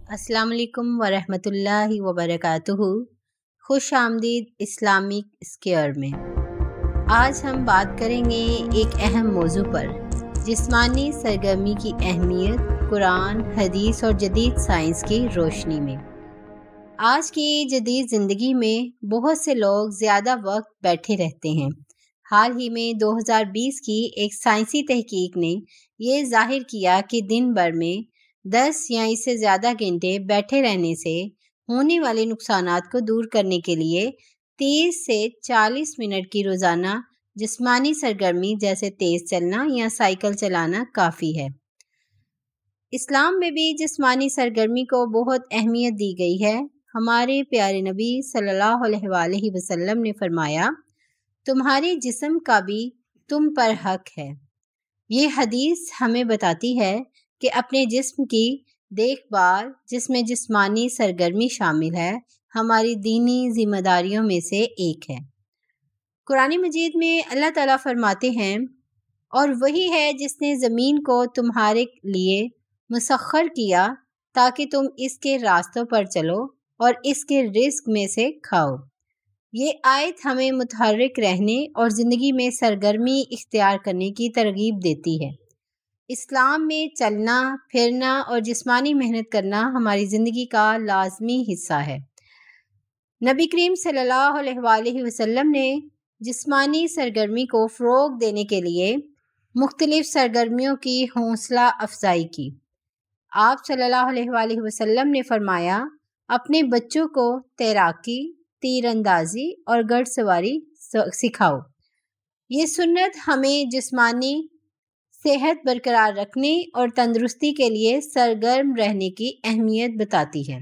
السلام علیکم ورحمۃ اللہ وبرکاتہ۔ خوش آمدید اسلامک اسکیئر میں۔ آج ہم بات کریں گے ایک اہم موضوع پر، جسمانی سرگرمی کی اہمیت قرآن، حدیث اور جدید سائنس کی روشنی میں۔ آج کی جدید زندگی میں بہت سے لوگ زیادہ وقت بیٹھے رہتے ہیں۔ حال ہی میں 2020 کی ایک سائنسی تحقیق نے یہ ظاہر کیا کہ دن بھر میں 10 یا اس سے زیادہ گھنٹے بیٹھے رہنے سے ہونے والے نقصانات کو دور کرنے کے لیے 30 سے 40 منٹ کی روزانہ جسمانی سرگرمی جیسے تیز چلنا یا سائیکل چلانا کافی ہے۔ اسلام میں بھی جسمانی سرگرمی کو بہت اہمیت دی گئی ہے۔ ہمارے پیارے نبی صلی اللہ علیہ وآلہ وسلم نے فرمایا، تمہارے جسم کا بھی تم پر حق ہے۔ یہ حدیث ہمیں بتاتی ہے کہ اپنے جسم کی دیکھ بھال، جس میں جسمانی سرگرمی شامل ہے، ہماری دینی ذمہ داریوں میں سے ایک ہے۔ قرآن مجید میں اللہ تعالیٰ فرماتے ہیں، اور وہی ہے جس نے زمین کو تمہارے لیے مسخر کیا تاکہ تم اس کے راستوں پر چلو اور اس کے رزق میں سے کھاؤ۔ یہ آیت ہمیں متحرک رہنے اور زندگی میں سرگرمی اختیار کرنے کی ترغیب دیتی ہے۔ اسلام میں چلنا، پھرنا اور جسمانی محنت کرنا ہماری زندگی کا لازمی حصہ ہے۔ نبی کریم صلی اللہ علیہ وآلہ وسلم نے جسمانی سرگرمی کو فروغ دینے کے لیے مختلف سرگرمیوں کی حوصلہ افزائی کی۔ آپ صلی اللہ علیہ وآلہ وسلم نے فرمایا، اپنے بچوں کو تیراکی، تیر اندازی اور گھڑ سواری سکھاؤ۔ یہ سنت ہمیں جسمانی صحت برقرار رکھنے اور تندرستی کے لیے سرگرم رہنے کی اہمیت بتاتی ہے۔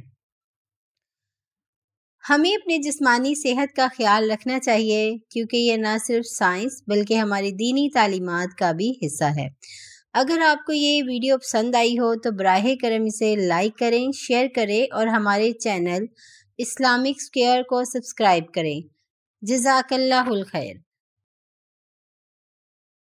ہمیں اپنے جسمانی صحت کا خیال رکھنا چاہیے، کیونکہ یہ نہ صرف سائنس بلکہ ہماری دینی تعلیمات کا بھی حصہ ہے۔ اگر آپ کو یہ ویڈیو پسند آئی ہو تو براہ کرم اسے لائک کریں، شیئر کریں اور ہمارے چینل اسلامک اسکوائر کو سبسکرائب کریں۔ جزاک اللہ الخیر۔